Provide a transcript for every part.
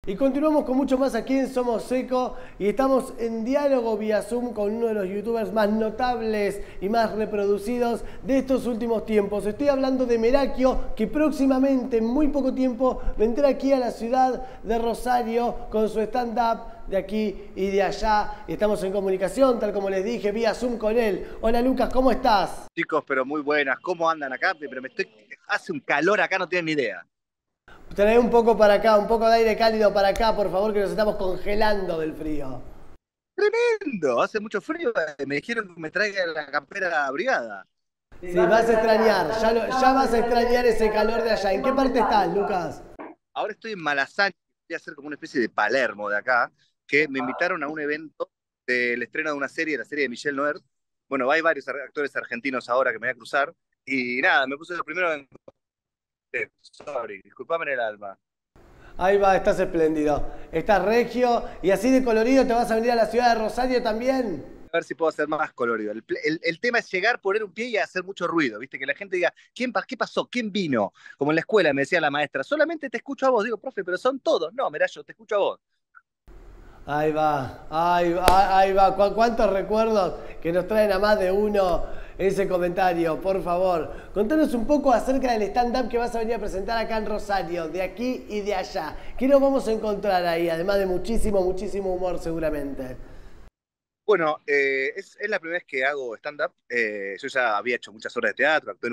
Y continuamos con mucho más aquí en Somos Seco y estamos en diálogo vía Zoom con uno de los youtubers más notables y más reproducidos de estos últimos tiempos. Estoy hablando de Merakio, que próximamente, en muy poco tiempo, vendrá aquí a la ciudad de Rosario con su stand-up de aquí y de allá. Y estamos en comunicación, tal como les dije, vía Zoom con él. Hola Lucas, ¿cómo estás? Chicos, pero muy buenas. ¿Cómo andan acá? Pero hace un calor acá, no tienen ni idea. Trae un poco para acá, un poco de aire cálido para acá, por favor, que nos estamos congelando del frío. Tremendo, hace mucho frío. Me dijeron que me traiga la campera abrigada. Sí, vas a extrañar, ya vas a extrañar ese calor de allá. ¿En qué parte estás, Lucas? Ahora estoy en Malasaña, voy a hacer como una especie de Palermo de acá, que me invitaron a un evento del estreno de una serie, la serie de Michel Noer. Bueno, hay varios actores argentinos ahora que me voy a cruzar. Y nada, me puse lo primero en... Sorry, disculpame en el alma. Ahí va, estás espléndido. Estás regio y así de colorido te vas a venir a la ciudad de Rosario también. A ver si puedo hacer más colorido. El tema es llegar, poner un pie y hacer mucho ruido, ¿viste? Que la gente diga, ¿qué pasó? ¿Quién vino? Como en la escuela me decía la maestra, solamente te escucho a vos. Digo, profe, pero son todos. No, mirá, yo te escucho a vos. Ahí va, ahí va, ahí va. ¿Cuántos recuerdos que nos traen a más de uno ese comentario? Por favor, contanos un poco acerca del stand-up que vas a venir a presentar acá en Rosario, de aquí y de allá. ¿Qué nos vamos a encontrar ahí? Además de muchísimo, muchísimo humor seguramente. Bueno, es la primera vez que hago stand-up. Yo ya había hecho muchas obras de teatro, actué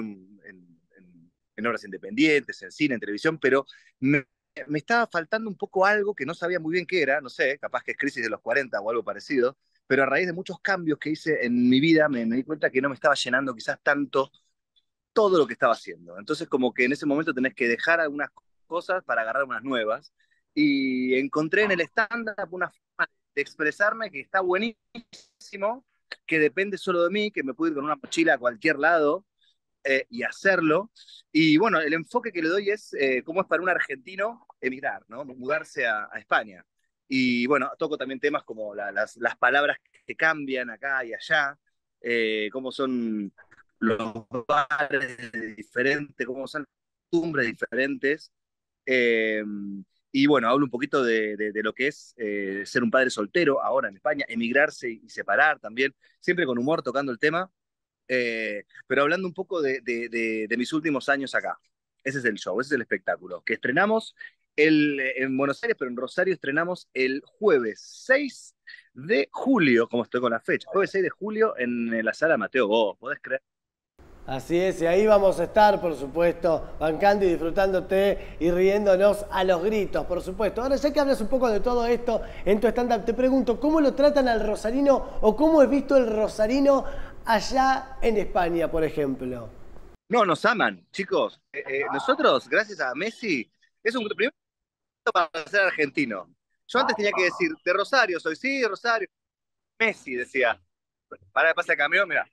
en obras independientes, en cine, en televisión, pero me estaba faltando un poco algo que no sabía muy bien qué era, no sé, capaz que es Crisis de los 40 o algo parecido, pero a raíz de muchos cambios que hice en mi vida me di cuenta que no me estaba llenando quizás tanto todo lo que estaba haciendo. Entonces, como que en ese momento tenés que dejar algunas cosas para agarrar unas nuevas. Y encontré en el stand-up una forma de expresarme que está buenísimo, que depende solo de mí, que me puedo ir con una mochila a cualquier lado y hacerlo. Y bueno, el enfoque que le doy es cómo es para un argentino emigrar, ¿no? Mudarse a España. Y bueno, toco también temas como las palabras que cambian acá y allá, cómo son los bares diferentes, cómo son las costumbres diferentes. Eh, y bueno, hablo un poquito de lo que es ser un padre soltero ahora en España, emigrarse y separar también, siempre con humor tocando el tema, pero hablando un poco de mis últimos años acá. Ese es el show, ese es el espectáculo, que estrenamos en Buenos Aires, pero en Rosario estrenamos el jueves 6 de julio, como estoy con la fecha, jueves 6 de julio en la sala Mateo Gómez, ¿podés creer? Así es, y ahí vamos a estar, por supuesto, bancando y disfrutándote y riéndonos a los gritos, por supuesto. Ahora, ya que hablas un poco de todo esto en tu stand-up, te pregunto, ¿cómo lo tratan al rosarino o cómo es visto el rosarino allá en España, por ejemplo? No, nos aman, chicos. Nosotros, gracias a Messi, es un primer para ser argentino. Yo antes tenía que decir, de Rosario soy, sí, de Rosario. Messi decía, para pasa el camión, mira.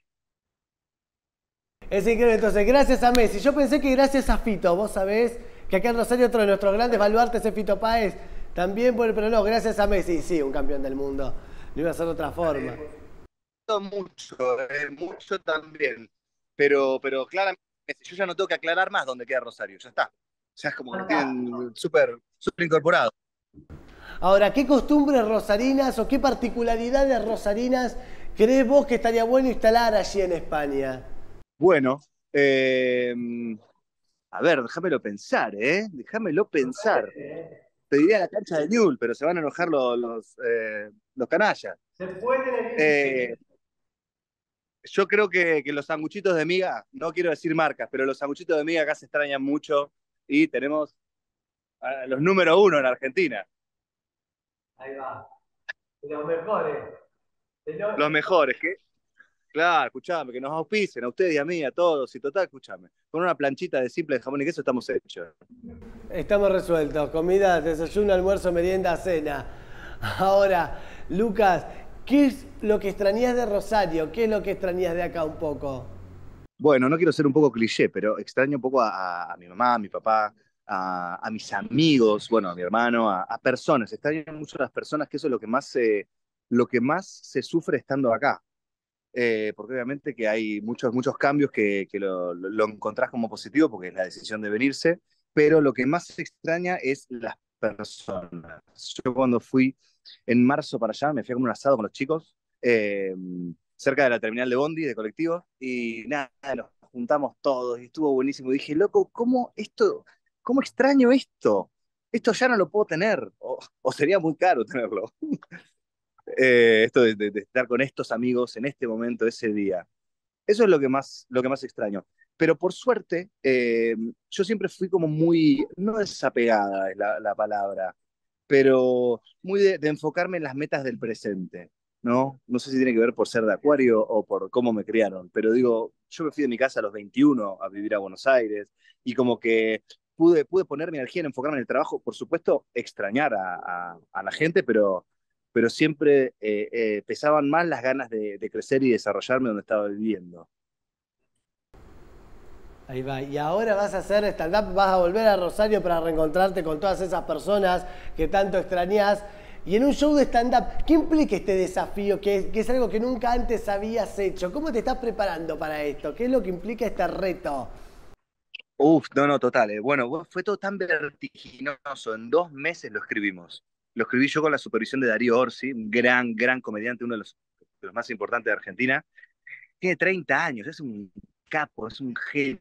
Es increíble, entonces, gracias a Messi. Yo pensé que gracias a Fito, vos sabés que acá en Rosario otro de nuestros grandes baluartes es Fito Páez, también, pero no, gracias a Messi, sí, un campeón del mundo. No iba a ser de otra forma. Mucho, mucho también. Pero claramente, yo ya no tengo que aclarar más dónde queda Rosario, ya está. Ya es como que lo tienen súper incorporado. Ahora, ¿qué costumbres rosarinas o qué particularidades rosarinas crees vos que estaría bueno instalar allí en España? Bueno, eh, a ver, déjamelo pensar, ¿eh? Déjamelo pensar. Te diría la cancha de Newell, pero se van a enojar los canallas. Eh, yo creo que los sanguchitos de miga, no quiero decir marcas, pero los sanguchitos de miga acá se extrañan mucho y tenemos los número uno en Argentina. Ahí va, de los mejores. Los mejores, que, claro, escuchame, que nos auspicen a ustedes y a mí, a todos, y total, escuchame. Con una planchita de simple de jamón y queso estamos hechos. Estamos resueltos. Comida, desayuno, almuerzo, merienda, cena. Ahora, Lucas, ¿qué es lo que extrañas de Rosario? ¿Qué es lo que extrañas de acá un poco? Bueno, no quiero ser un poco cliché, pero extraño un poco a mi mamá, a mi papá, a mis amigos, bueno, a mi hermano, a personas. Extraño mucho a las personas, que eso es lo que más se sufre estando acá. Porque obviamente que hay muchos cambios que lo encontrás como positivo porque es la decisión de venirse, pero lo que más se extraña es las personas. Yo cuando fui en marzo para allá, me fui a comer un asado con los chicos, cerca de la terminal de Bondi, de colectivos, y nada, nos juntamos todos y estuvo buenísimo. Dije, loco, cómo extraño esto? Esto ya no lo puedo tener, o sería muy caro tenerlo. Esto de estar con estos amigos en este momento, ese día. Eso es lo que más extraño. Pero por suerte, yo siempre fui como muy, no desapegada es la palabra, pero muy de enfocarme en las metas del presente, ¿no? No sé si tiene que ver por ser de Acuario o por cómo me criaron, pero digo, yo me fui de mi casa a los 21 a vivir a Buenos Aires y como que pude poner mi energía en enfocarme en el trabajo, por supuesto, extrañar a la gente, pero siempre pesaban más las ganas de crecer y desarrollarme donde estaba viviendo. Ahí va. Y ahora vas a hacer stand-up, vas a volver a Rosario para reencontrarte con todas esas personas que tanto extrañás. Y en un show de stand-up, ¿qué implica este desafío? Que es algo que nunca antes habías hecho. ¿Cómo te estás preparando para esto? ¿Qué es lo que implica este reto? Uf, no, no, total. Bueno, fue todo tan vertiginoso. En 2 meses lo escribimos. Lo escribí yo con la supervisión de Darío Orsi, un gran, gran comediante, uno de los más importantes de Argentina. Tiene 30 años, es un capo, es un genio.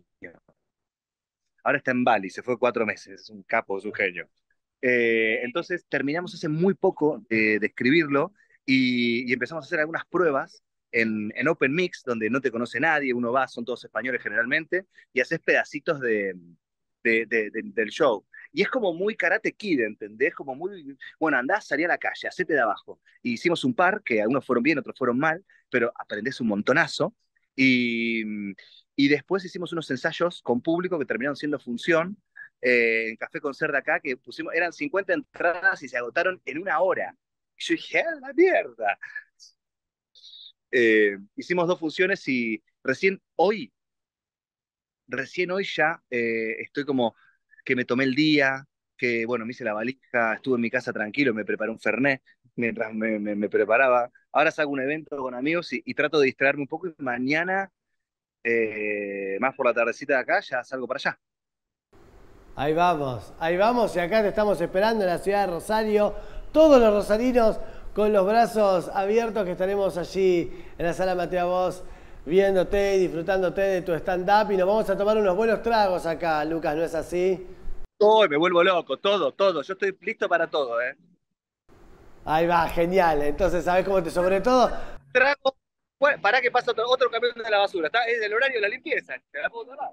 Ahora está en Bali, se fue 4 meses, es un capo, es un genio. Entonces terminamos hace muy poco de escribirlo y empezamos a hacer algunas pruebas en Open Mix, donde no te conoce nadie, uno va, son todos españoles generalmente, y haces pedacitos del show. Y es como muy Karate Kid, ¿entendés? Como muy, bueno, andás, salí a la calle, hacete de abajo. Y hicimos un par, que algunos fueron bien, otros fueron mal, pero aprendés un montonazo. Y, y después hicimos unos ensayos con público que terminaron siendo función en Café Concert de acá, que pusimos, eran 50 entradas y se agotaron en 1 hora. Y yo dije, ¡ah, la mierda! Hicimos 2 funciones y recién hoy ya estoy como que me tomé el día, que bueno, me hice la valija, estuve en mi casa tranquilo, me preparé un fernet mientras me preparaba. Ahora salgo a un evento con amigos y trato de distraerme un poco y mañana, más por la tardecita de acá, ya salgo para allá. Ahí vamos y acá te estamos esperando en la ciudad de Rosario. Todos los rosarinos con los brazos abiertos que estaremos allí en la sala Mateo Vos viéndote y disfrutándote de tu stand-up y nos vamos a tomar unos buenos tragos acá, Lucas, ¿no es así? Todo, me vuelvo loco, todo, todo. Yo estoy listo para todo, ¿eh? Ahí va, genial. Entonces, ¿sabes cómo te sobre todo? Trago. Bueno, pará que pasa otro camión de la basura. Es del horario de la limpieza. ¿Te la puedo tomar?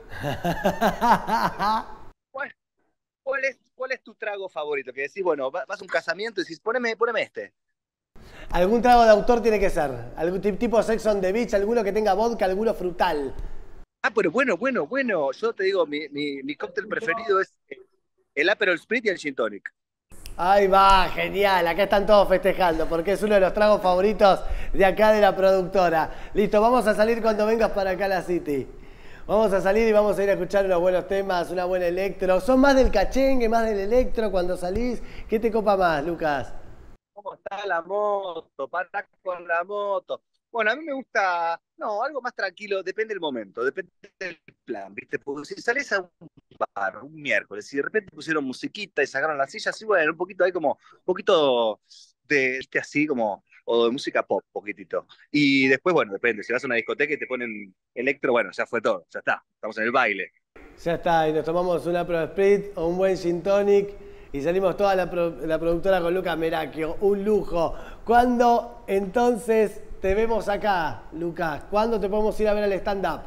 ¿Cuál, cuál es tu trago favorito? Que decís, bueno, vas a un casamiento y decís, poneme este. Algún trago de autor tiene que ser. Algún tipo Sex on the Beach, alguno que tenga vodka, alguno frutal. Ah, pero bueno, bueno, bueno. Yo te digo, mi cóctel preferido es el Aperol Spritz y el Gin Tonic. Ahí va, genial. Acá están todos festejando porque es uno de los tragos favoritos de acá de la productora. Listo, vamos a salir cuando vengas para acá a la City. Vamos a salir y vamos a ir a escuchar unos buenos temas, una buena electro. ¿Son más del cachengue, más del electro cuando salís? ¿Qué te copa más, Lucas? ¿Cómo está la moto? Pará con la moto. Bueno, a mí me gusta, no, algo más tranquilo, depende del momento, depende del plan, ¿viste? Porque si sales a un bar un miércoles y de repente pusieron musiquita y sacaron las sillas, y bueno, un poquito hay como, un poquito de este así como, o de música pop, poquitito. Y después, bueno, depende, si vas a una discoteca y te ponen electro, bueno, ya fue todo, ya está, estamos en el baile. Ya está, y nos tomamos una Pro Sprit o un buen Gin Tonic y salimos toda la productora con Lucas Merakio. Un lujo. ¿Cuándo entonces te vemos acá, Lucas? ¿Cuándo te podemos ir a ver al stand-up?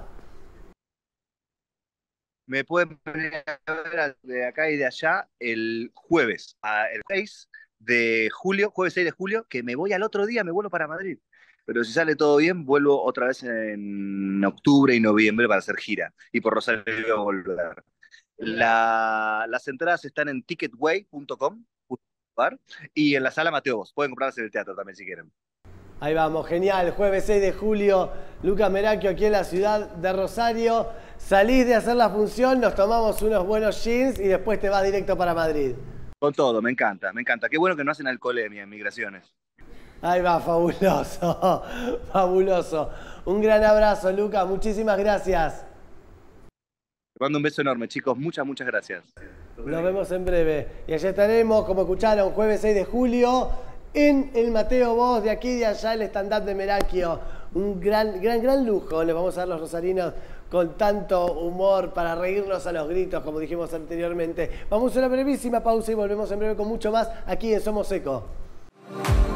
Me pueden venir a ver de acá y de allá el jueves, el 6 de julio, jueves 6 de julio, que me voy al otro día, me vuelvo para Madrid. Pero si sale todo bien, vuelvo otra vez en octubre y noviembre para hacer gira. Y por Rosario voy a volver. Las entradas están en ticketway.com y en la sala Mateo Vos. Pueden comprarlas en el teatro también si quieren. Ahí vamos, genial. Jueves 6 de julio, Lucas Merakio aquí en la ciudad de Rosario. Salís de hacer la función, nos tomamos unos buenos jeans y después te vas directo para Madrid. Con todo, me encanta, me encanta. Qué bueno que no hacen alcoholemia en migraciones. Ahí va, fabuloso, fabuloso. Un gran abrazo, Lucas, muchísimas gracias. Te mando un beso enorme, chicos. Muchas, muchas gracias. Nos vemos en breve. Y allá estaremos, como escucharon, jueves 6 de julio, en el Mateo Bosch, de aquí y de allá, el stand-up de Merakio. Un gran lujo les vamos a dar los rosarinos con tanto humor para reírnos a los gritos, como dijimos anteriormente. Vamos a una brevísima pausa y volvemos en breve con mucho más aquí en Somos Eco.